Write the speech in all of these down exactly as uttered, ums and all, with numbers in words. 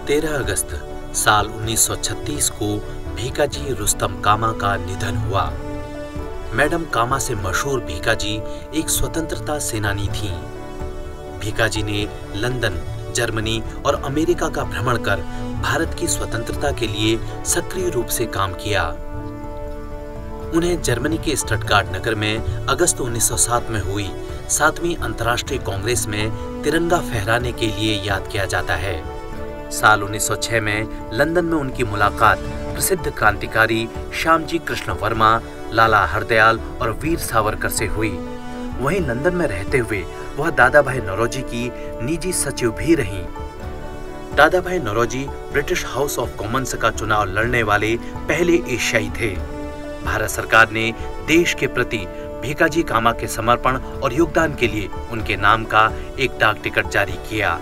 तेरह अगस्त साल उन्नीस सौ छत्तीस को भीकाजी रुस्तम कामा का निधन हुआ। मैडम कामा से मशहूर भीकाजी एक स्वतंत्रता सेनानी थीं। भीकाजी ने लंदन, जर्मनी और अमेरिका का भ्रमण कर भारत की स्वतंत्रता के लिए सक्रिय रूप से काम किया। उन्हें जर्मनी के स्टटगार्ट नगर में अगस्त उन्नीस सौ सात में हुई सातवीं अंतर्राष्ट्रीय कांग्रेस में तिरंगा फहराने के लिए याद किया जाता है। साल उन्नीस सौ छह में लंदन में उनकी मुलाकात प्रसिद्ध क्रांतिकारी श्यामजी कृष्ण वर्मा, लाला हरदयाल और वीर सावरकर से हुई। वहीं लंदन में रहते हुए वह दादा भाई नौरोजी की निजी सचिव भी रहीं। Dadabhai Naoroji British House of Commons का चुनाव लड़ने वाले पहले एशियाई थे। भारत सरकार ने देश के प्रति भीकाजी कामा के समर्पण और योगदान के लिए उनके नाम का एक डाक टिकट जारी किया।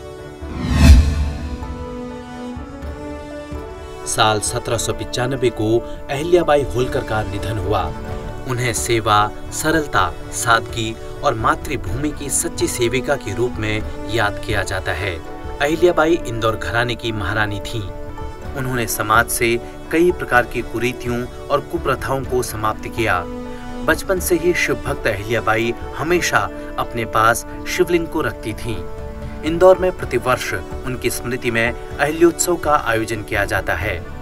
साल सत्रह सौ पचानवे को अहिल्याबाई होलकर का निधन हुआ। उन्हें सेवा, सरलता, सादगी और मातृभूमि की सच्ची सेविका के रूप में याद किया जाता है। अहिल्याबाई इंदौर घराने की महारानी थीं। उन्होंने समाज से कई प्रकार की कुरीतियों और कुप्रथाओं को समाप्त किया। बचपन से ही शिव भक्त अहिल्याबाई हमेशा अपने पास शिवलिंग को रखती थीं। इंदौर में प्रतिवर्ष उनकी स्मृति में अहिल्योत्सव का आयोजन किया जाता है।